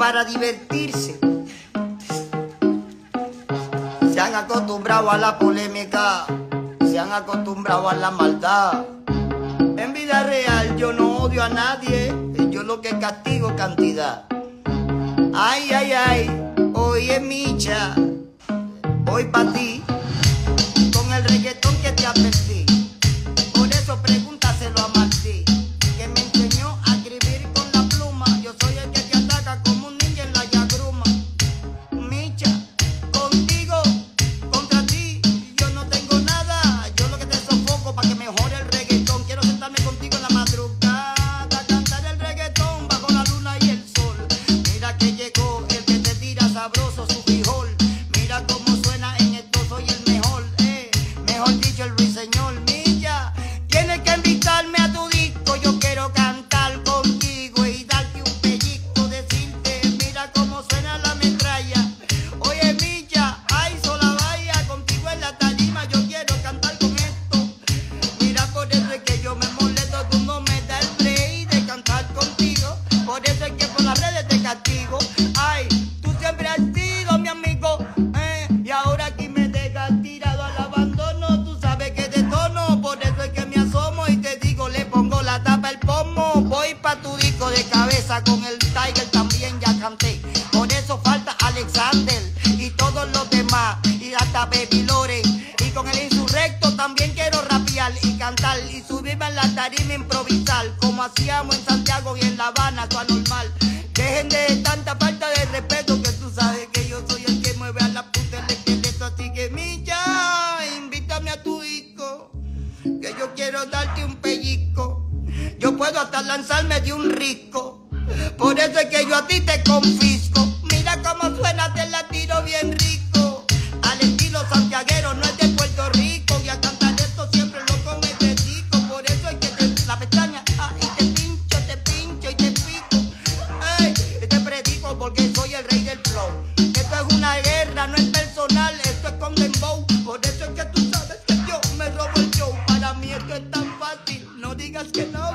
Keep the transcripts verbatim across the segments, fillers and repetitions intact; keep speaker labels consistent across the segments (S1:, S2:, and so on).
S1: para divertirse. Se han acostumbrado a la polémica, se han acostumbrado a la maldad. En vida real yo no odio a nadie, yo lo que castigo cantidad. Ay, ay, ay, hoy es Micha, hoy pa' ti, con el reggaetón que te advertí. Por eso pregúntaselo a Martí, que me enseñó a escribir con la pluma. Yo soy el que te ataca como un ninja en la yagruma. Micha, contigo, contra ti, yo no tengo nada. Yo lo que te sofoco para que mejore el reggaetón. Quiero sentarme contigo en la madrugada, cantar el reggaetón bajo la luna y el sol. Mira que llegó el que te tira sabroso su frijol. Mira cómo suena en esto, soy el mejor, eh. Mejor dicho, el ruiseñor. Milla, tienes que invitarme a tu disco. Yo quiero cantar contigo y darte un pellizco, decirte, mira cómo suena la metralla. Oye, Milla, ay, sola vaya, contigo en la tarima yo quiero cantar con esto. Mira, por eso es que yo me molesto, tú no me das el break de cantar contigo. Por eso es que por las redes te castigo. Ay, tú siempre has sido mi amigo, eh, y ahora aquí me dejas tirado al abandono. Tú sabes que de tono, por eso es que me asomo y te digo, le pongo la tapa el pomo. Voy pa' tu disco de cabeza, con el Tiger también ya canté. Por eso falta Alexander y todos los demás, y hasta Baby Lore. Y con el insurrecto también quiero rapear y cantar y subirme en la tarima improvisar, como hacíamos en Santiago y en La Habana, tu anormal. Dejen de tanta falta de respeto, que tú sabes que yo soy el que mueve a la puta el esqueleto. Así que, Micha, invítame a tu disco, que yo quiero darte un pellizco. Yo puedo hasta lanzarme de un risco, por eso es que yo a ti te confisco. Mira cómo suena, te la tiro bien rico, al estilo santiaguero, no es de Puerto Rico. Y a cantar esto siempre lo con este disco. Por eso es que te, la pestaña, ah, y te pincho, te pincho y te pico. Ay, te predico porque soy el rey del flow. Esto es una guerra, no es personal, esto es con dembow. Por eso es que tú sabes que yo me robo el show. Para mí esto es tan fácil, no digas que no.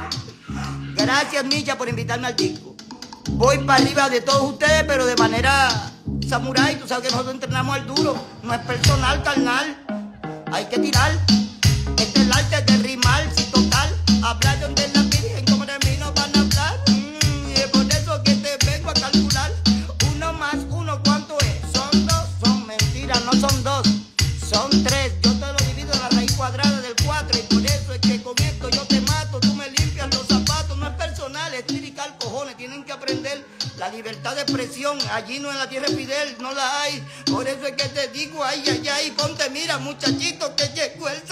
S1: Gracias, Micha, por invitarme al disco. Voy para arriba de todos ustedes, pero de manera samurái. Tú sabes que nosotros entrenamos al duro, no es personal, carnal. Hay que tirar. Este es el arte de rimar, si total. Hablar donde la virgen, como de mí no van a hablar. Mm, y es por eso que te vengo a calcular. Uno más uno, ¿cuánto es? Son dos, son mentiras, no son dos, son tres. Yo te lo divido en la raíz cuadrada del cuatro. Y por eso es que con esto yo te mato. Tú me limpias los zapatos, no es personal, es lirical, cojones. Tienen que aprender la libertad de expresión. Allí no en la tierra de Fidel, no la hay. Por eso es que te digo, ay, ay, ay, ponte, mira, muchachito, que llegó el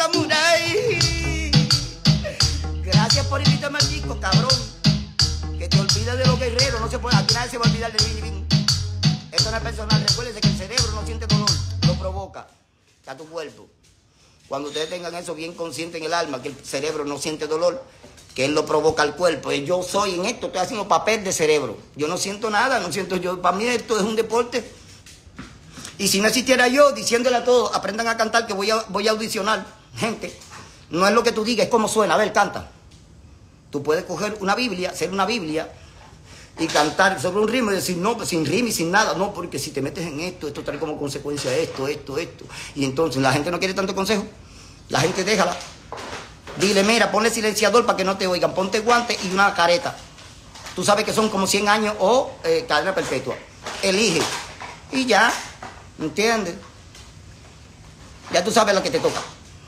S1: samurái. Gracias por invitarme al disco, cabrón. Que te olvides de los guerreros, no se puede, aquí nadie se va a olvidar de mí. Esto no es personal, recuérdense que el cerebro no siente dolor, lo provoca a tu cuerpo. Cuando ustedes tengan eso bien consciente en el alma, que el cerebro no siente dolor, que él lo provoca al cuerpo. Yo soy en esto, estoy haciendo papel de cerebro. Yo no siento nada, no siento yo. Para mí esto es un deporte. Y si no existiera yo diciéndole a todos, aprendan a cantar, que voy a, voy a audicionar. Gente, no es lo que tú digas, es como suena. A ver, canta. Tú puedes coger una Biblia, hacer una Biblia y cantar sobre un ritmo y decir, no, pues sin ritmo y sin nada. No, porque si te metes en esto, esto trae como consecuencia esto, esto, esto. Y entonces la gente no quiere tanto consejo. La gente déjala. Dile, mira, ponle silenciador para que no te oigan. Ponte guantes y una careta. Tú sabes que son como cien años o eh, cadena perpetua. Elige. Y ya, ¿entiendes? Ya tú sabes lo que te toca.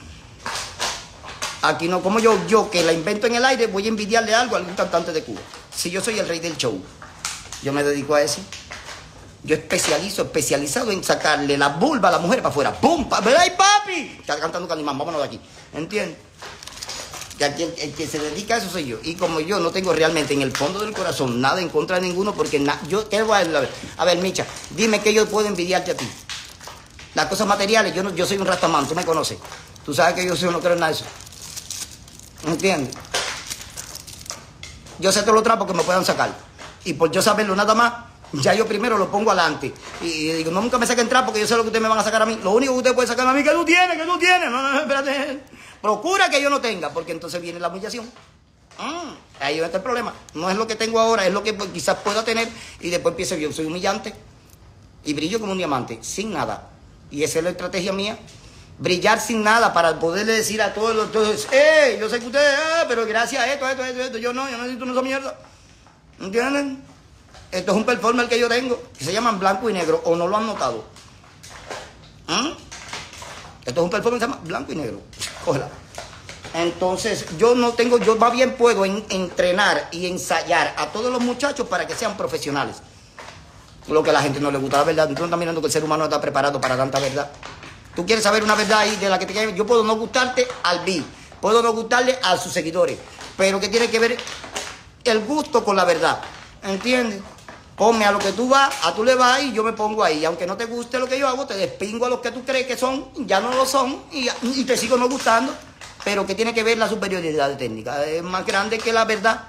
S1: Aquí no, como yo, yo que la invento en el aire, voy a envidiarle algo a algún cantante de Cuba. Si yo soy el rey del show, yo me dedico a eso. Yo especializo, especializado en sacarle la vulva a la mujer para afuera. ¡Pum! ¡Ay, papi! Está cantando Canimán, vámonos de aquí. ¿Entiendes? Que aquí el, el que se dedica a eso soy yo. Y como yo no tengo realmente en el fondo del corazón nada en contra de ninguno, porque na, yo, ¿qué voy a decir? A ver, a ver, Micha, dime que yo puedo envidiarte a ti. Las cosas materiales, yo, no, yo soy un rastamán, tú me conoces. Tú sabes que yo soy, no creo en nada de eso. ¿Entiendes? Yo sé todos los trapos que me puedan sacar. Y por yo saberlo nada más, ya yo primero lo pongo adelante. Y, y digo, no, nunca me saquen trapos, porque yo sé lo que ustedes me van a sacar a mí. Lo único que ustedes pueden sacar a mí, que tú tienes, que tú tienes. No, no, no, espérate. Procura que yo no tenga, porque entonces viene la humillación. Mm, ahí está el problema. No es lo que tengo ahora, es lo que pues, quizás pueda tener y después empiezo yo. Soy humillante y brillo como un diamante, sin nada. Y esa es la estrategia mía. Brillar sin nada para poderle decir a todos los... Todos, ¡eh! Yo sé que ustedes... Eh, pero gracias a esto, esto, esto, esto. Yo no, yo no necesito esa mierda. ¿Entienden? Esto es un performance que yo tengo, que se llaman blanco y negro, o no lo han notado. ¿Mm? Esto es un performance que se llama blanco y negro. Cógela. Entonces, yo no tengo, yo más bien puedo en, entrenar y ensayar a todos los muchachos para que sean profesionales. Lo que a la gente no le gusta, la verdad. Tú no estás mirando que el ser humano no está preparado para tanta verdad. Tú quieres saber una verdad ahí de la que te quieres. Yo puedo no gustarte al B, puedo no gustarle a sus seguidores, pero que tiene que ver el gusto con la verdad. ¿Entiendes? Ponme a lo que tú vas, a tú le vas y yo me pongo ahí. Y aunque no te guste lo que yo hago, te despingo a los que tú crees que son, ya no lo son, y, y te sigo no gustando. Pero que tiene que ver la superioridad de técnica. Es más grande que la verdad.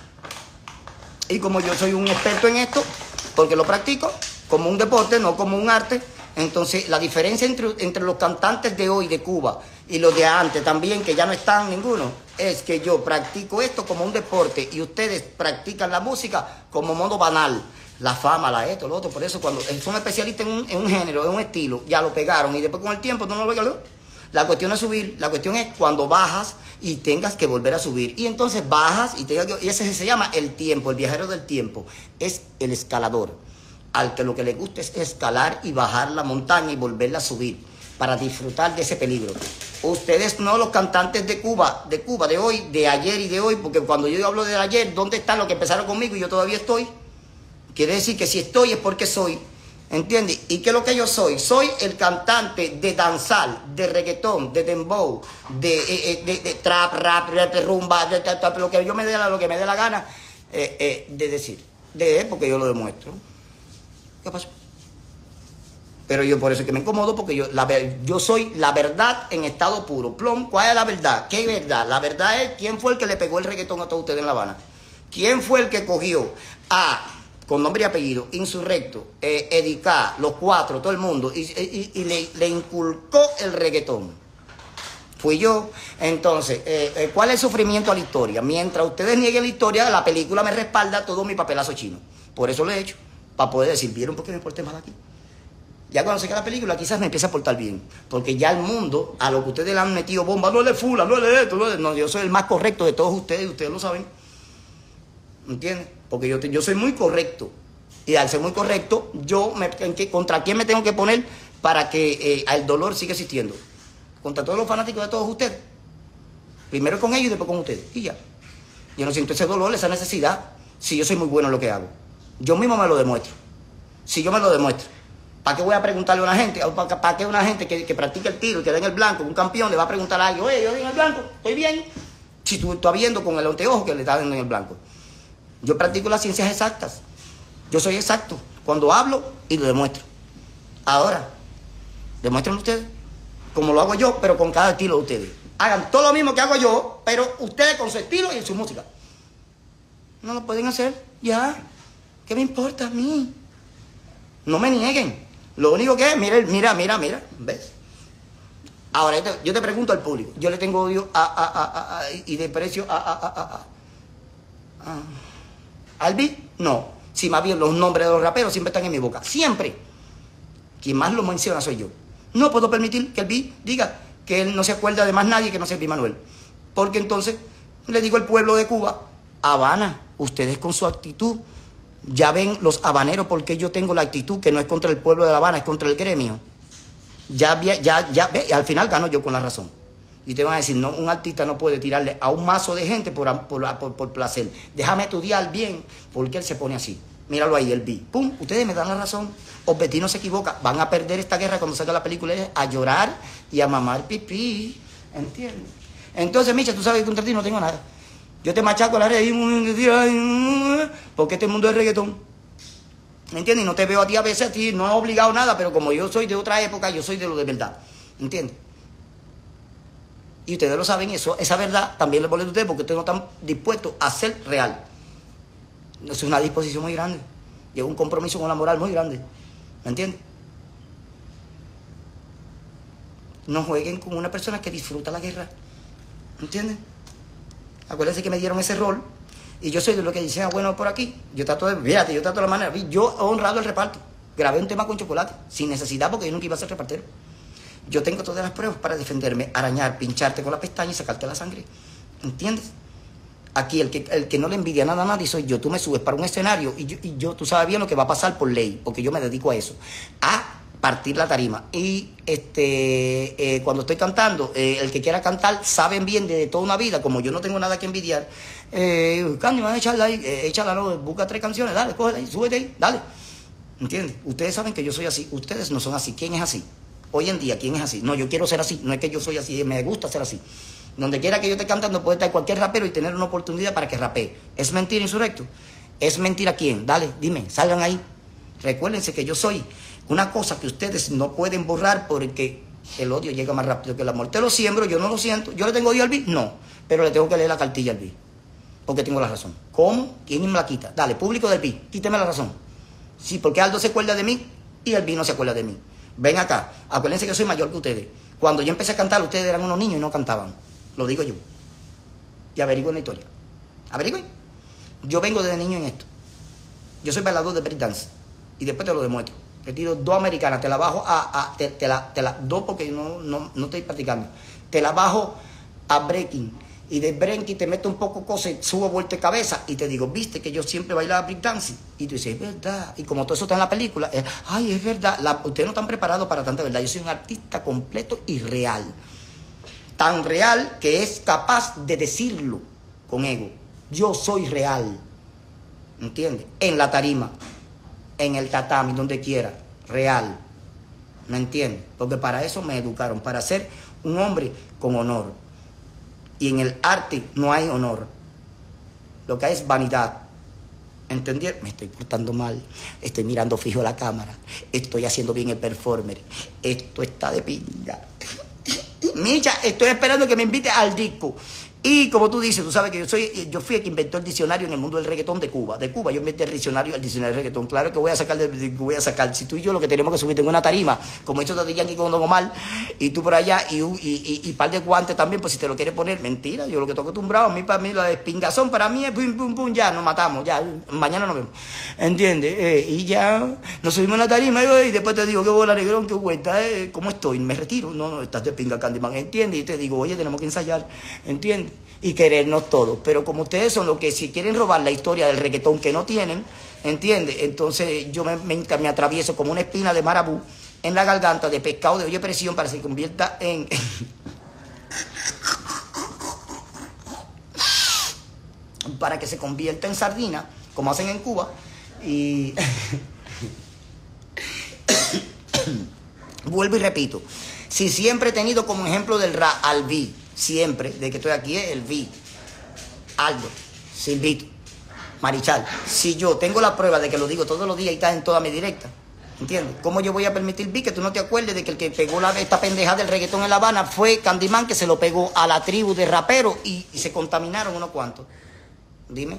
S1: Y como yo soy un experto en esto, porque lo practico como un deporte, no como un arte, entonces la diferencia entre, entre los cantantes de hoy de Cuba y los de antes también, que ya no están ninguno, es que yo practico esto como un deporte y ustedes practican la música como modo banal. La fama, la esto, lo otro. Por eso cuando son especialistas en un, en un género, en un estilo, ya lo pegaron y después con el tiempo tú no lo pegas. La cuestión es subir, la cuestión es cuando bajas y tengas que volver a subir. Y entonces bajas y, tengas que, y ese se llama el tiempo, el viajero del tiempo. Es el escalador, al que lo que le gusta es escalar y bajar la montaña y volverla a subir para disfrutar de ese peligro. Ustedes no, los cantantes de Cuba, de Cuba, de hoy, de ayer y de hoy, porque cuando yo hablo de ayer, ¿dónde están los que empezaron conmigo y yo todavía estoy? Quiere decir que si estoy es porque soy. ¿Entiendes? ¿Y qué es lo que yo soy? Soy el cantante de danzal, de reggaetón, de dembow, de, eh, de, de trap, rap, rap, rumba, de, de, de, lo que yo me dé, lo que me dé la gana eh, eh, de decir. De porque yo lo demuestro. ¿Qué pasó? Pero yo por eso es que me incomodo, porque yo, la, yo soy la verdad en estado puro. Plom, ¿cuál es la verdad? ¿Qué verdad? La verdad es quién fue el que le pegó el reggaetón a todos ustedes en La Habana. ¿Quién fue el que cogió a... con nombre y apellido, Insurrecto, eh, Edicá, los cuatro, todo el mundo, y, y, y le, le inculcó el reggaetón? Fui yo. Entonces, eh, eh, ¿cuál es el sufrimiento a la historia? Mientras ustedes nieguen la historia, la película me respalda todo mi papelazo chino. Por eso lo he hecho, para poder decir, ¿vieron por qué me porté mal aquí? Ya cuando se queda la película, quizás me empiece a portar bien, porque ya el mundo, a lo que ustedes le han metido bomba, no le fula, no le esto, no le... No, yo soy el más correcto de todos ustedes, ustedes lo saben. ¿Entiendes? Porque yo, te, yo soy muy correcto. Y al ser muy correcto, yo me, ¿contra quién me tengo que poner para que eh, el dolor siga existiendo? Contra todos los fanáticos de todos ustedes. Primero con ellos y después con ustedes. Y ya. Yo no siento ese dolor, esa necesidad, si yo soy muy bueno en lo que hago. Yo mismo me lo demuestro. Si yo me lo demuestro. ¿Para qué voy a preguntarle a una gente? ¿Para, para qué una gente que, que practica el tiro y que da en el blanco, un campeón, le va a preguntar a alguien, oye, yo di en el blanco, estoy bien? Si tú estás viendo con el anteojo que le está dando en el blanco. Yo practico las ciencias exactas. Yo soy exacto cuando hablo y lo demuestro. Ahora, demuestren ustedes como lo hago yo, pero con cada estilo de ustedes. Hagan todo lo mismo que hago yo, pero ustedes con su estilo y en su música. No lo pueden hacer, ya. ¿Qué me importa a mí? No me nieguen. Lo único que es, mira, mira, mira, mira, ¿ves? Ahora, yo te, yo te pregunto al público. Yo le tengo odio a, a, a, a, a y desprecio a, a, a, a, a. ¿Al beat? No. Si más bien los nombres de los raperos siempre están en mi boca. Siempre. Quien más lo menciona soy yo. No puedo permitir que el beat diga que él no se acuerda de más nadie que no sea el Beat Manuel. Porque entonces le digo al pueblo de Cuba, Habana, ustedes con su actitud, ya ven los habaneros porque yo tengo la actitud que no es contra el pueblo de La Habana, es contra el gremio. Ya, ya, ya, ve, al final gano yo con la razón. Y te van a decir, no, un artista no puede tirarle a un mazo de gente por, por, por, por placer. Déjame estudiar bien, porque él se pone así. Míralo ahí, el beat. Pum, ustedes me dan la razón. Obeti no se equivoca. Van a perder esta guerra cuando salga la película, a llorar y a mamar pipí. ¿Entiendes? Entonces, Micha, tú sabes que contra ti no tengo nada. Yo te machaco la red porque este mundo es reggaetón. ¿Entiendes? Y no te veo a ti a veces, a ti no he obligado nada, pero como yo soy de otra época, yo soy de lo de verdad. ¿Entiendes? Y ustedes lo saben, eso, esa verdad también les molesta a ustedes porque ustedes no están dispuestos a ser real. Eso es una disposición muy grande. Lleva un compromiso con la moral muy grande. ¿Me entiendes? No jueguen con una persona que disfruta la guerra. ¿Me entiendes? Acuérdense que me dieron ese rol y yo soy de lo que dicen, ah, bueno, por aquí. Yo trato de, fíjate, yo trato de la manera. Yo he honrado el reparto. Grabé un tema con Chocolate, sin necesidad, porque yo nunca iba a ser repartero. Yo tengo todas las pruebas para defenderme, arañar, pincharte con la pestaña y sacarte la sangre. ¿Entiendes? Aquí el que, el que no le envidia nada a nadie soy yo. Tú me subes para un escenario y yo, y yo, tú sabes bien lo que va a pasar por ley, porque yo me dedico a eso. A partir la tarima. Y este eh, cuando estoy cantando, eh, el que quiera cantar, saben bien de toda una vida, como yo no tengo nada que envidiar. Eh, Candyman, échala ahí, eh, échala, no, busca tres canciones, dale, cógete ahí, súbete ahí, dale. ¿Entiendes? Ustedes saben que yo soy así, ustedes no son así. ¿Quién es así? Hoy en día, ¿quién es así? No, yo quiero ser así, no es que yo soy así, me gusta ser así. Donde quiera que yo esté cantando puede estar cualquier rapero y tener una oportunidad para que rapee. ¿Es mentira, Insurrecto? ¿Es mentira quién? Dale, dime, salgan ahí. Recuérdense que yo soy una cosa que ustedes no pueden borrar porque el odio llega más rápido que el amor. Te lo siembro, yo no lo siento. ¿Yo le tengo odio al B I? No, pero le tengo que leer la cartilla al B I. Porque tengo la razón. ¿Cómo? ¿Quién me la quita? Dale, público del B I, quíteme la razón. Sí, porque Aldo se acuerda de mí y el B I no se acuerda de mí. Ven acá, acuérdense que yo soy mayor que ustedes. Cuando yo empecé a cantar, ustedes eran unos niños y no cantaban. Lo digo yo. Y averigüen la historia. Averigüen. Yo vengo desde niño en esto. Yo soy bailador de breakdance. Y después te lo demuestro. Te tiro dos americanas, te la bajo a... a te, te la, te la, dos porque no, no, no estoy practicando. Te la bajo a breaking. Y de breaking te meto un poco cosas, subo vuelta de cabeza y te digo, viste que yo siempre bailaba breakdance. Y tú dices, es verdad. Y como todo eso está en la película, es, ay, es verdad. La, ustedes no están preparados para tanta verdad. Yo soy un artista completo y real. Tan real que es capaz de decirlo con ego. Yo soy real. ¿Entiendes? En la tarima, en el tatami, donde quiera. Real. ¿Me entiendes? Porque para eso me educaron, para ser un hombre con honor. Y en el arte no hay honor. Lo que hay es vanidad. ¿Entendieron? Me estoy portando mal. Estoy mirando fijo a la cámara. Estoy haciendo bien el performer. Esto está de pinga. Micha, estoy esperando que me invite al disco. Y como tú dices, tú sabes que yo soy, yo fui el que inventó el diccionario en el mundo del reggaetón de Cuba. De Cuba yo inventé el diccionario, el diccionario del reggaetón. Claro que voy a sacar, de, voy a sacar. Si tú y yo lo que tenemos que subir en una tarima, como hizo Daddy Yankee con Don Omar, y tú por allá, y un y, y, y par de guantes también, pues si te lo quieres poner, mentira. Yo lo que estoy acostumbrado, a mí para mí la despingazón, para mí es pum, pum, pum, ya, nos matamos, ya, mañana nos vemos. ¿Entiendes? Eh, y ya, nos subimos en la tarima y, y después te digo, qué bola, negrón, qué vuelta, eh, ¿cómo estoy? Me retiro. No, no, estás de pinga, Candyman, ¿entiendes? Y te digo, oye, tenemos que ensayar, ¿entiendes? Y querernos todos. Pero como ustedes son los que si quieren robar la historia del reggaetón que no tienen, ¿entiendes? Entonces yo me, me, me atravieso como una espina de marabú en la garganta de pescado de olla presión para que se convierta en... para que se convierta en sardina, como hacen en Cuba. Y... vuelvo y repito. Si siempre he tenido como ejemplo del rap al B I, siempre, desde que estoy aquí, es el B I, Aldo, Silvito, Marichal. Si yo tengo la prueba de que lo digo todos los días y está en toda mi directa, ¿entiendes? ¿Cómo yo voy a permitir, B I, que tú no te acuerdes de que el que pegó la, esta pendeja del reggaetón en La Habana fue Candyman, que se lo pegó a la tribu de raperos y, y se contaminaron unos cuantos? Dime.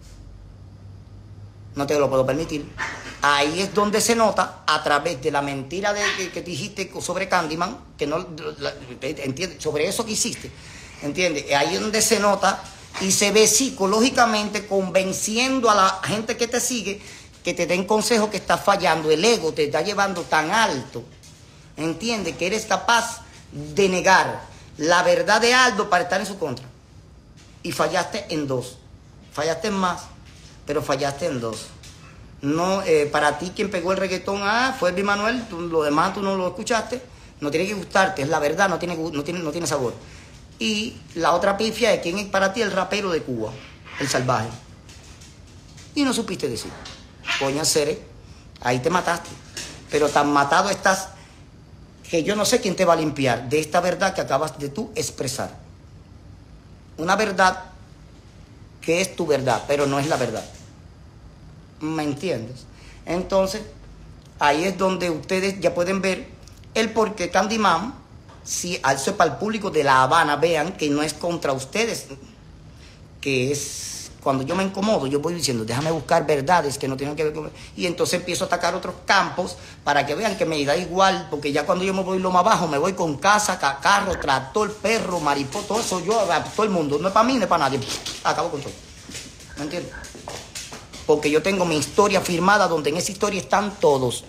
S1: No te lo puedo permitir. Ahí es donde se nota, a través de la mentira de, que, que dijiste sobre Candyman, que no, la, ¿entiendes? Sobre eso que hiciste, ¿entiendes? Ahí es donde se nota y se ve psicológicamente convenciendo a la gente que te sigue que te den consejos que estás fallando. El ego te está llevando tan alto, ¿entiendes? Que eres capaz de negar la verdad de Aldo para estar en su contra. Y fallaste en dos. Fallaste en más, pero fallaste en dos. No, eh, para ti quien pegó el reggaetón ah, fue Elvis Manuel, tú, lo demás tú no lo escuchaste, no tiene que gustarte, es la verdad, no tiene, no tiene, no tiene sabor. Y la otra pifia es quién es para ti el rapero de Cuba, el salvaje. Y no supiste decir, coña Cere, ahí te mataste, pero tan matado estás que yo no sé quién te va a limpiar de esta verdad que acabas de tú expresar. Una verdad que es tu verdad, pero no es la verdad. ¿Me entiendes? Entonces, ahí es donde ustedes ya pueden ver el por qué Candyman, si eso es para el público de La Habana, vean que no es contra ustedes, que es cuando yo me incomodo, yo voy diciendo, déjame buscar verdades que no tienen que ver con... Y entonces empiezo a atacar otros campos para que vean que me da igual, porque ya cuando yo me voy lo más abajo, me voy con casa, carro, tractor, perro, mariposa, todo eso, yo, todo el mundo, no es para mí, no es para nadie, acabo con todo. ¿Me entiendes? Porque yo tengo mi historia firmada, donde en esa historia están todos.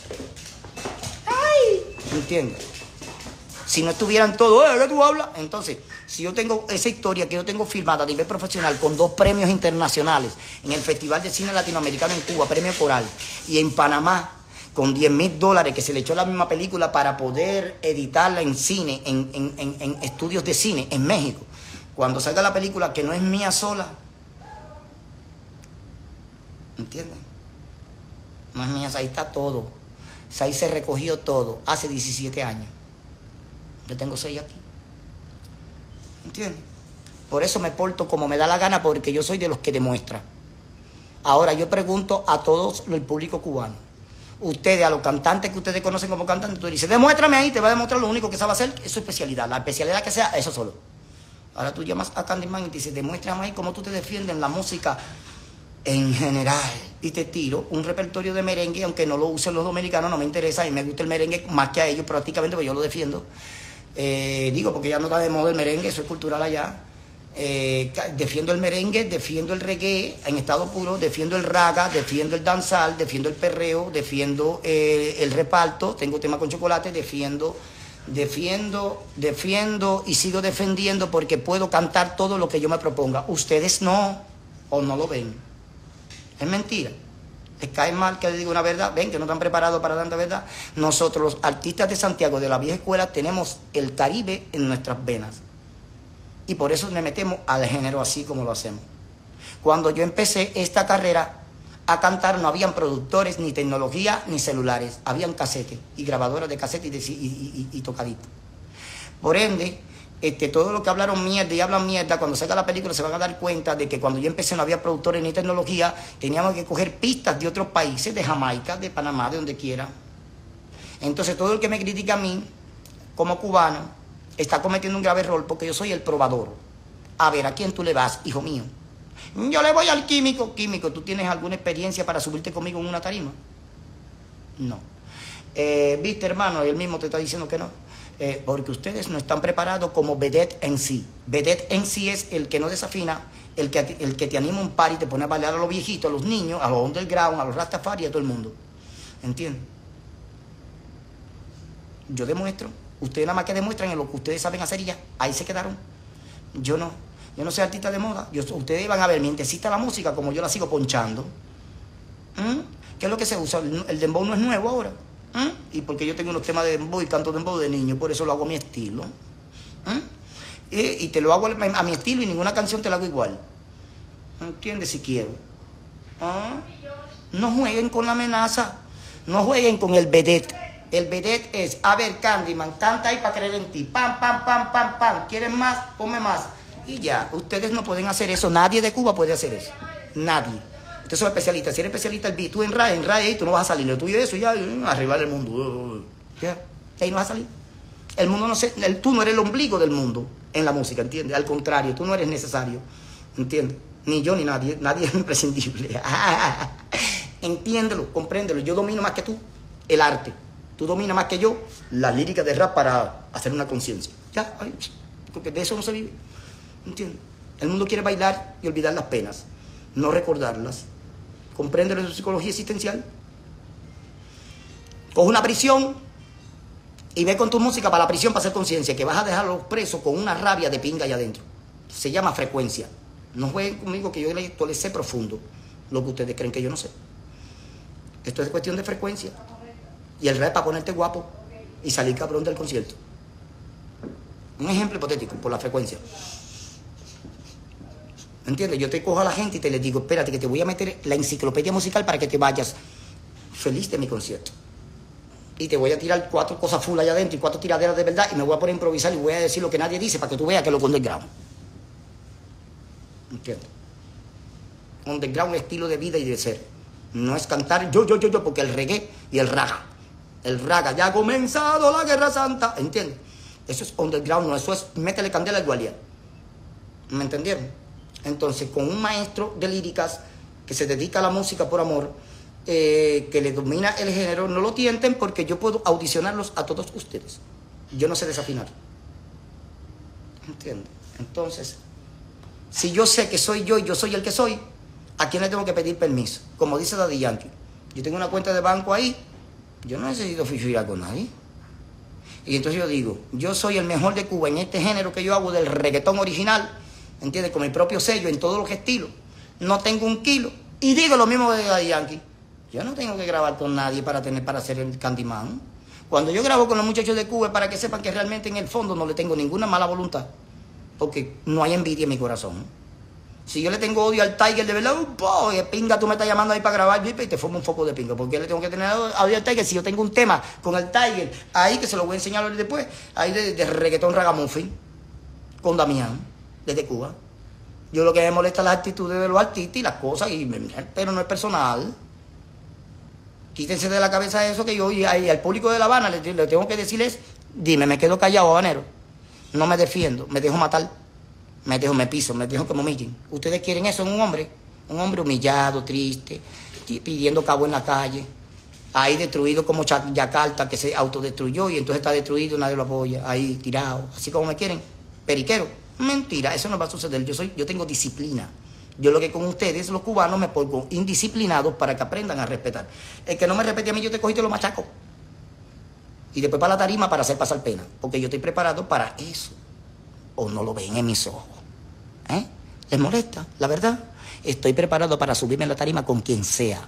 S1: ¡Ay! ¿Me entiendes? Si no estuvieran todos, ¿eh? ¿Qué tú hablas? Entonces, si yo tengo esa historia que yo tengo firmada a nivel profesional con dos premios internacionales, en el Festival de Cine Latinoamericano en Cuba, premio Coral, y en Panamá, con diez mil dólares que se le echó la misma película para poder editarla en cine, en, en, en, en estudios de cine, en México. Cuando salga la película, que no es mía sola, ¿entienden? No es mía, ahí está todo. Ahí se recogió todo, hace diecisiete años. Yo tengo seis aquí. ¿Entiendes? Por eso me porto como me da la gana, porque yo soy de los que demuestra. Ahora, yo pregunto a todos el público cubano. Ustedes, a los cantantes que ustedes conocen como cantantes, tú dices, demuéstrame ahí, te va a demostrar lo único que sabe hacer, es su especialidad. La especialidad que sea, eso solo. Ahora tú llamas a Candyman y te dices, demuéstrame ahí cómo tú te defiendes en la música en general. Y te tiro un repertorio de merengue, aunque no lo usen los dominicanos, no me interesa, y me gusta el merengue más que a ellos prácticamente, porque yo lo defiendo. Eh, digo, porque ya no está de moda el merengue, eso es cultural allá. Eh, defiendo el merengue, defiendo el reggae en estado puro, defiendo el raga, defiendo el danzal, defiendo el perreo, defiendo eh, el reparto, tengo tema con chocolate, defiendo, defiendo, defiendo y sigo defendiendo porque puedo cantar todo lo que yo me proponga. Ustedes no, o no lo ven. Es mentira. ¿Les cae mal que les diga una verdad? Ven que no están preparados para tanta verdad. Nosotros, los artistas de Santiago, de la vieja escuela, tenemos el Caribe en nuestras venas. Y por eso le metemos al género así como lo hacemos. Cuando yo empecé esta carrera a cantar, no habían productores, ni tecnología, ni celulares. Habían casetes y grabadoras de casetes y, de, y, y, y tocaditos. Por ende, Este, todo lo que hablaron mierda y hablan mierda, cuando salga la película se van a dar cuenta de que cuando yo empecé no había productores ni tecnología, teníamos que coger pistas de otros países, de Jamaica, de Panamá, de donde quiera. Entonces todo el que me critica a mí, como cubano, está cometiendo un grave error porque yo soy el probador. A ver, ¿a quién tú le vas, hijo mío? Yo le voy al químico. Químico, ¿tú tienes alguna experiencia para subirte conmigo en una tarima? No. Eh, ¿Viste, hermano? Él mismo te está diciendo que no. Eh, porque ustedes no están preparados como vedette en sí. Vedette en sí es el que no desafina, el que, el que te anima un par y te pone a bailar a los viejitos, a los niños, a los underground, a los rastafari, a todo el mundo. ¿Entiendes? Yo demuestro. Ustedes nada más que demuestran en lo que ustedes saben hacer y ya. Ahí se quedaron. Yo no. Yo no soy artista de moda. Yo, ustedes van a ver mientras exista la música como yo la sigo ponchando. ¿Mm? ¿Qué es lo que se usa? El, el dembow no es nuevo ahora. ¿Mm? Y porque yo tengo unos temas de dembow y canto dembow de niño, por eso lo hago a mi estilo. ¿Mm? Y, y te lo hago a mi estilo y ninguna canción te la hago igual. ¿Entiendes? Si quiero. ¿Ah? No jueguen con la amenaza. No jueguen con el vedette. El vedette es, a ver, Candyman, canta ahí para creer en ti. Pam, pam, pam, pam, pam. ¿Quieren más? Ponme más. Y ya, ustedes no pueden hacer eso. Nadie de Cuba puede hacer eso. Nadie. Ustedes son especialistas. Si eres especialista, el beat, tú en R A E, en R A E, tú no vas a salir. Lo tuyo es eso, ya, arriba del mundo. Ya, ahí no vas a salir. El mundo no se, el, tú no eres el ombligo del mundo en la música, ¿entiendes? Al contrario, tú no eres necesario, ¿entiendes? Ni yo ni nadie, nadie es imprescindible. Entiéndelo, compréndelo. Yo domino más que tú el arte. Tú dominas más que yo la lírica de rap para hacer una conciencia. Ya, ay, porque de eso no se vive. ¿Entiendes? El mundo quiere bailar y olvidar las penas, no recordarlas. ¿Compréndelo de su psicología existencial? Coge una prisión y ve con tu música para la prisión para hacer conciencia, que vas a dejar a los presos con una rabia de pinga allá adentro. Se llama frecuencia. No jueguen conmigo que yo les, yo les sé profundo lo que ustedes creen que yo no sé. Esto es cuestión de frecuencia. Y el rap para ponerte guapo y salir cabrón del concierto. Un ejemplo hipotético, por la frecuencia. ¿Entiendes? Yo te cojo a la gente y te les digo, espérate que te voy a meter la enciclopedia musical para que te vayas feliz de mi concierto. Y te voy a tirar cuatro cosas full allá adentro y cuatro tiraderas de verdad y me voy a poner a improvisar y voy a decir lo que nadie dice para que tú veas que lo underground. ¿Entiendes? Underground es estilo de vida y de ser. No es cantar yo, yo, yo, yo, porque el reggae y el raga. El raga, ya ha comenzado la guerra santa. ¿Entiendes? Eso es underground, no, eso es métele candela al guardia. ¿Me entendieron? Entonces, con un maestro de líricas que se dedica a la música por amor, eh, que le domina el género, no lo tienten porque yo puedo audicionarlos a todos ustedes. Yo no sé desafinar. ¿Entiendes? Entonces, si yo sé que soy yo y yo soy el que soy, ¿a quién le tengo que pedir permiso? Como dice Daddy Yankee, yo tengo una cuenta de banco ahí, yo no necesito fichurar con nadie. Y entonces yo digo, yo soy el mejor de Cuba en este género que yo hago del reggaetón original, ¿entiendes? Con mi propio sello en todos los estilos. No tengo un kilo. Y digo lo mismo de Daddy Yankee. Yo no tengo que grabar con nadie para tener para ser el Candyman. Cuando yo grabo con los muchachos de Cuba es para que sepan que realmente en el fondo no le tengo ninguna mala voluntad. Porque no hay envidia en mi corazón. Si yo le tengo odio al Tiger, de verdad, oh, pinga, tú me estás llamando ahí para grabar, y te formo un foco de pinga. ¿Por qué le tengo que tener odio al Tiger? Si yo tengo un tema con el Tiger, ahí que se lo voy a enseñar después, ahí de, de reggaetón ragamuffin, con Damián, desde Cuba. Yo lo que me molesta es las actitudes de los artistas y las cosas, y, pero no es personal. Quítense de la cabeza eso que yo, y al público de La Habana le, le tengo que decirles, dime, me quedo callado, habanero. No me defiendo, me dejo matar. Me dejo, me piso, me dejo que me humillen. ¿Ustedes quieren eso en un hombre? Un hombre humillado, triste, pidiendo cabo en la calle. Ahí destruido como Yakarta, que se autodestruyó y entonces está destruido, nadie lo apoya. Ahí tirado, así como me quieren. Periquero. Mentira, eso no va a suceder. Yo, soy, yo tengo disciplina. Yo lo que con ustedes, los cubanos, me pongo indisciplinados para que aprendan a respetar. El que no me respete a mí, yo te cogí y te lo machaco. Y después para la tarima para hacer pasar pena. Porque yo estoy preparado para eso. O no lo ven en mis ojos. ¿Eh? ¿Les molesta? La verdad, estoy preparado para subirme a la tarima con quien sea.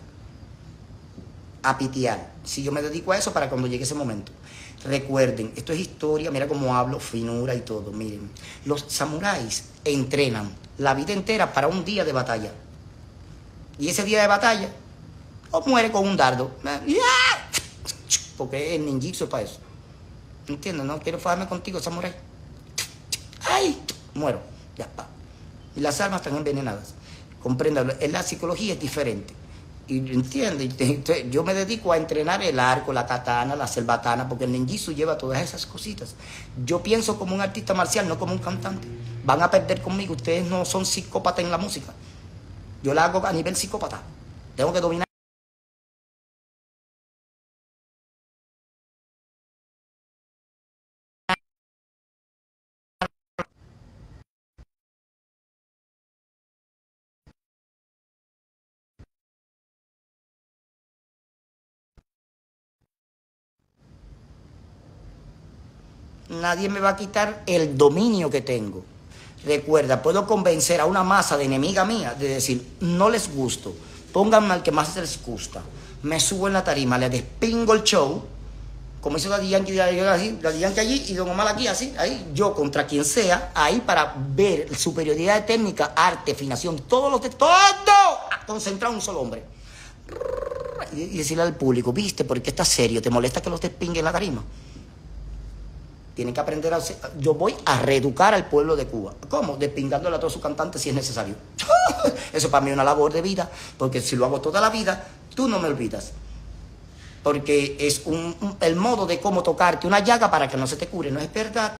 S1: A pitear. Si yo me dedico a eso para cuando llegue ese momento. Recuerden, esto es historia, mira cómo hablo, finura y todo. Miren, los samuráis entrenan la vida entera para un día de batalla. Y ese día de batalla, o muere con un dardo. Porque el ninjitsu es para eso. ¿Entiendes? No quiero fajarme contigo, samurái. ¡Ay! Muero. Ya está. Y las armas están envenenadas. Compréndalo. En la psicología es diferente. Y entiende, yo me dedico a entrenar el arco, la katana, la selvatana, porque el ninjitsu lleva todas esas cositas. Yo pienso como un artista marcial, no como un cantante. Van a perder conmigo. Ustedes no son psicópatas en la música. Yo la hago a nivel psicópata. Tengo que dominar. Nadie me va a quitar el dominio que tengo. Recuerda, puedo convencer a una masa de enemiga mía de decir, no les gusto, pónganme al que más les gusta. Me subo en la tarima, le despingo el show, como hizo Daddy Yankee, Daddy Yankee allí y Don Omar aquí, así, ahí, yo contra quien sea, ahí para ver superioridad de técnica, arte, afinación, todo lo que, todo concentrado en un solo hombre. Y decirle al público, viste, ¿por qué estás serio? ¿Te molesta que los despingue en la tarima? Tienen que aprender a... Yo voy a reeducar al pueblo de Cuba. ¿Cómo? Despingándole a todos sus cantantes si es necesario. Eso para mí es una labor de vida, porque si lo hago toda la vida, tú no me olvidas. Porque es un, un, el modo de cómo tocarte una llaga para que no se te cure. No es verdad